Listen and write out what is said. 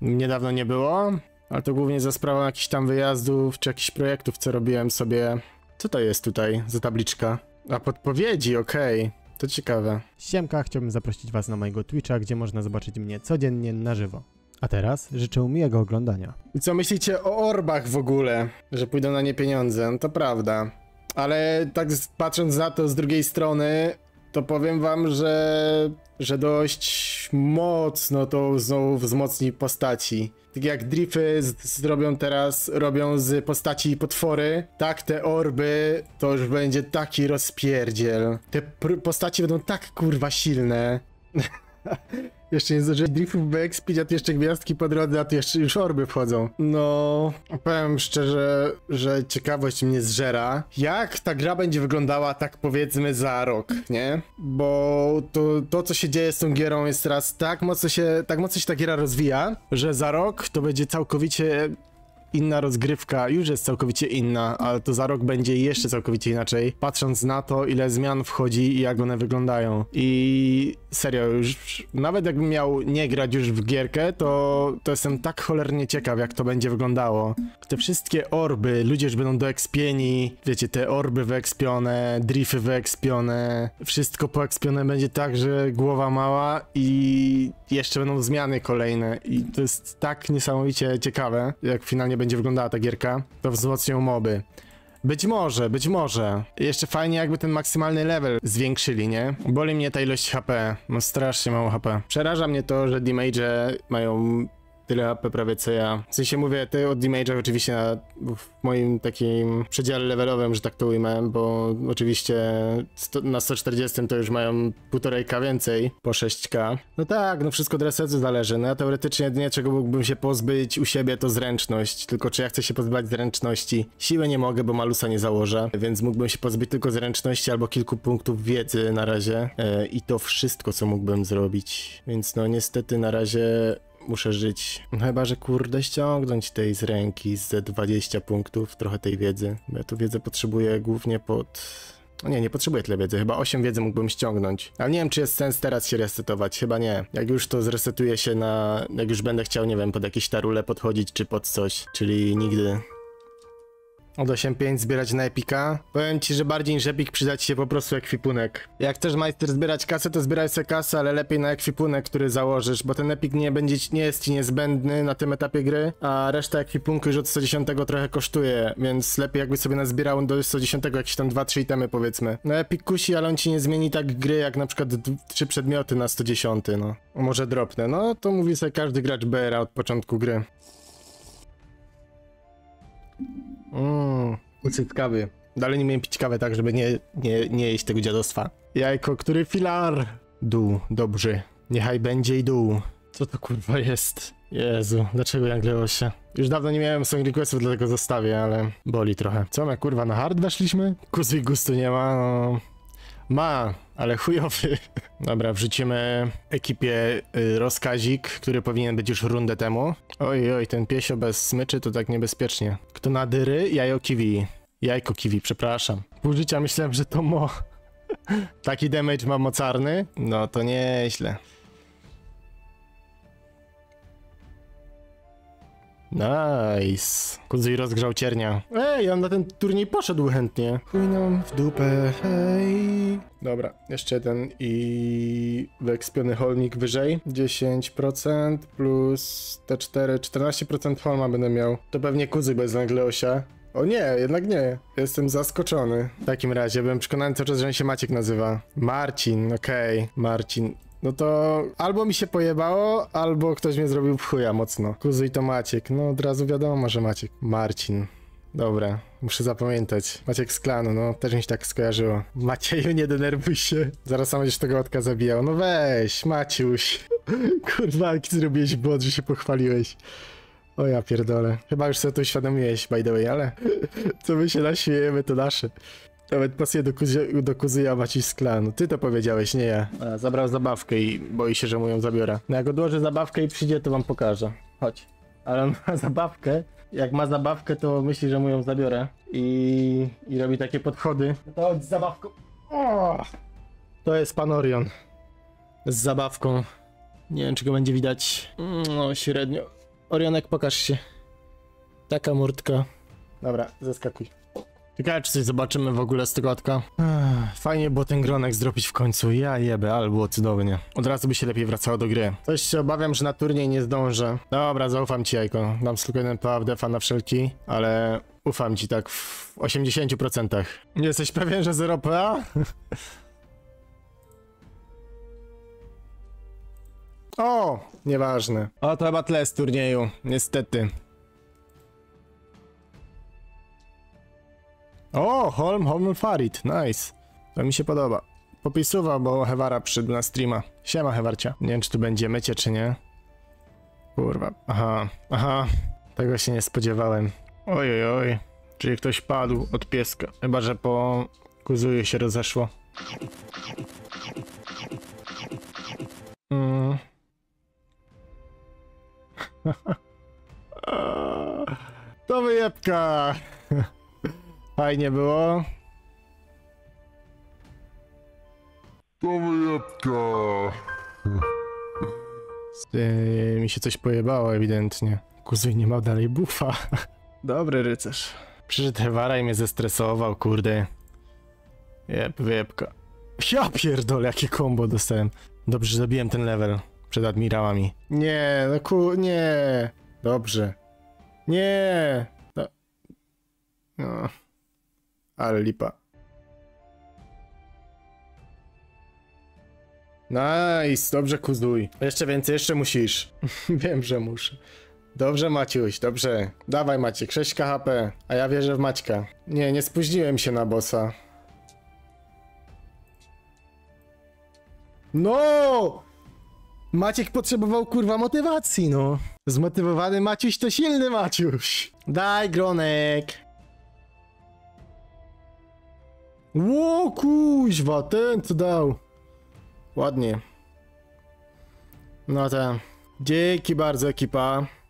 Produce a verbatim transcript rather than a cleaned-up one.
niedawno nie było, ale to głównie za sprawą jakichś tam wyjazdów, czy jakichś projektów, co robiłem sobie. Co to jest tutaj za tabliczka? A podpowiedzi, okej. Okay. To ciekawe. Siemka, chciałbym zaprosić was na mojego Twitcha, gdzie można zobaczyć mnie codziennie na żywo. A teraz życzę miłego oglądania. I co myślicie o orbach w ogóle? Że pójdą na nie pieniądze? No to prawda. Ale tak patrząc na to z drugiej strony, to powiem wam, że, że dość mocno to znowu wzmocni postaci. Tak jak Drify z, zrobią teraz, robią z postaci potwory, tak te orby to już będzie taki rozpierdziel. Te postaci będą tak kurwa silne. Jeszcze nie zdążyłem Driftów wyekspić, a tu jeszcze gwiazdki po drodze, a tu jeszcze już orby wchodzą. No, powiem szczerze, że ciekawość mnie zżera. Jak ta gra będzie wyglądała tak powiedzmy za rok, nie? Bo to, to co się dzieje z tą gierą jest teraz tak mocno się, tak mocno się ta giera rozwija, że za rok to będzie całkowicie inna rozgrywka, już jest całkowicie inna, ale to za rok będzie jeszcze całkowicie inaczej, patrząc na to, ile zmian wchodzi i jak one wyglądają. I serio, już nawet jakbym miał nie grać już w gierkę, to, to jestem tak cholernie ciekaw, jak to będzie wyglądało. Te wszystkie orby, ludzie już będą doekspieni, wiecie, te orby wyekspione, drify wyekspione, wszystko poekspione będzie tak, że głowa mała i jeszcze będą zmiany kolejne i to jest tak niesamowicie ciekawe, jak finalnie będzie wyglądała ta gierka, to wzmocnią moby. Być może, być może. Jeszcze fajnie jakby ten maksymalny level zwiększyli, nie? Boli mnie ta ilość H P, mam strasznie mało H P. Przeraża mnie to, że damage'e mają tyle H P prawie co ja. W sensie mówię ty o damage'ach oczywiście na, w moim takim przedziale levelowym, że tak to ujmę, bo oczywiście sto, na sto czterdzieści to już mają półtorejka więcej po sześć K. No tak, no wszystko od resetu zależy. No ja teoretycznie jedynie czego mógłbym się pozbyć u siebie to zręczność. Tylko czy ja chcę się pozbywać zręczności? Siłę nie mogę, bo malusa nie założę, więc mógłbym się pozbyć tylko zręczności albo kilku punktów wiedzy na razie. E, I to wszystko co mógłbym zrobić. Więc no niestety na razie muszę żyć. No chyba, że kurde ściągnąć tej z ręki z dwadzieścia punktów, trochę tej wiedzy. Bo ja tu wiedzę potrzebuję głównie pod... No nie, nie potrzebuję tyle wiedzy, chyba osiem wiedzy mógłbym ściągnąć. Ale nie wiem, czy jest sens teraz się resetować, chyba nie. Jak już to zresetuje się na... Jak już będę chciał, nie wiem, pod jakieś tarule podchodzić, czy pod coś. Czyli nigdy. Od osiem pięć zbierać na Epika. Powiem ci, że bardziej niż Epic przydać się po prostu ekwipunek. Jak chcesz majster zbierać kasę, to zbieraj sobie kasę, ale lepiej na ekwipunek, który założysz, bo ten Epic nie będzie, nie jest ci niezbędny na tym etapie gry, a reszta ekwipunku już od sto dziesięć trochę kosztuje, więc lepiej jakby sobie nazbierał do sto dziesięć jakieś tam dwa trzy itemy powiedzmy. No Epic kusi, ale on ci nie zmieni tak gry jak na przykład trzy przedmioty na sto dziesięć, no. Może dropnę, no to mówi sobie każdy gracz B R A od początku gry. Mmm, ucyt kawy. Dalej nie miałem pić kawę tak, żeby nie, nie, nie jeść tego dziadostwa. Jajko, który filar? Dół, dobrze. Niechaj będzie i dół. Co to kurwa jest? Jezu, dlaczego nagle się? Już dawno nie miałem song requestów, dlatego zostawię, ale boli trochę. Co my kurwa na hard weszliśmy? Kuzu i gustu nie ma, no... Ma, ale chujowy. Dobra, wrzucimy ekipie y, rozkazik, który powinien być już rundę temu. Oj, oj, ten piesio bez smyczy to tak niebezpiecznie. Kto na dyry? Jajo kiwi. Jajko kiwi, przepraszam. Pół życia myślałem, że to mo. Taki damage ma mocarny? No to nieźle. Nice. Kuzuj rozgrzał ciernia. Ej, on na ten turniej poszedł chętnie. Chuj nam w dupę, hej. Dobra, jeszcze jeden i wyekspiony holnik wyżej. dziesięć procent plus te cztery, czternaście procent holma będę miał. To pewnie kuzyk bez Langleosia. O nie, jednak nie. Jestem zaskoczony. W takim razie byłem przekonany cały czas, że on się Maciek nazywa. Marcin, okej, okay. Marcin. No to albo mi się pojebało, albo ktoś mnie zrobił w chuja mocno. Kuzuj to Maciek. No od razu wiadomo, że Maciek. Marcin. Dobra, muszę zapamiętać. Maciek z klanu, no też mi się tak skojarzyło. Macieju, nie denerwuj się. Zaraz sam będziesz tego Otka zabijał. No weź, Maciuś. Kurwa, jaki zrobiłeś błąd, że się pochwaliłeś. O ja pierdolę. Chyba już sobie to uświadomiłeś, by the way, ale co my się naśmiejemy, to nasze. Nawet pasuje do, kuzi do kuzyja Maciuś z klanu. Ty to powiedziałeś, nie ja. A, zabrał zabawkę i boi się, że mu ją zabiorę. No jak odłożę zabawkę i przyjdzie, to wam pokażę. Chodź. Ale on ma zabawkę. Jak ma zabawkę, to myśli, że mu ją zabiorę. I, i robi takie podchody. No to chodź z zabawką. O! To jest pan Orion. Z zabawką. Nie wiem, czy go będzie widać. No, średnio. Orionek, pokaż się. Taka murtka. Dobra, zeskakuj. Ciekawe, czy coś zobaczymy w ogóle z tego otka. Ech, fajnie było ten gronek zrobić w końcu. Ja jebę, ale było cudownie. Od razu by się lepiej wracało do gry. Coś się obawiam, że na turniej nie zdążę. Dobra, zaufam ci, Jajko. Dam tylko jeden power defa na wszelki, ale ufam ci tak w osiemdziesięciu procentach. Nie jesteś pewien, że zero P A? O, nieważne. O, to chyba tyle z turnieju, niestety. O, Holm, Holm Farid, nice. To mi się podoba. Popisuwał, bo Hewara przyszedł na streama. Siema, Hewarcia. Nie wiem, czy tu będzie mycie, czy nie. Kurwa, aha, aha. Tego się nie spodziewałem. Oj, oj, oj. Czyli ktoś padł od pieska. Chyba, że po kuzuju się rozeszło. Mm. To wyjebka. Fajnie było. To wyjebka. Yy, mi się coś pojebało ewidentnie. Kuzuj nie ma dalej buffa. Dobry rycerz. Przyszedł Hewara i mnie zestresował, kurde. Jeb, wyjebka. Ja pierdolę, jakie combo dostałem. Dobrze, że zabiłem ten level przed admirałami. Nie, no ku... nie. Dobrze. Nie. No. No. Ale lipa. Nice, dobrze kuzuj. Jeszcze więcej, jeszcze musisz. Wiem, że muszę. Dobrze, Maciuś, dobrze. Dawaj, Maciek, sześć K H P, a ja wierzę w Maćka. Nie, nie spóźniłem się na bossa. No! Maciek potrzebował, kurwa, motywacji, no. Zmotywowany Maciuś to silny Maciuś. Daj, gronek. Ło, kuźwa, ten co dał. Ładnie. No tak. Dzięki bardzo, ekipa.